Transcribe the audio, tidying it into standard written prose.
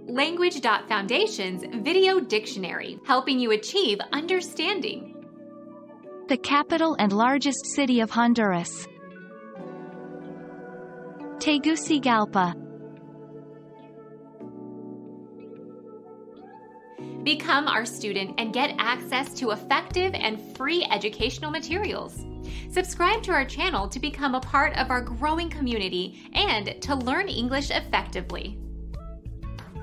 Language.Foundation's Video Dictionary, helping you achieve understanding. The capital and largest city of Honduras. Tegucigalpa. Become our student and get access to effective and free educational materials. Subscribe to our channel to become a part of our growing community and to learn English effectively.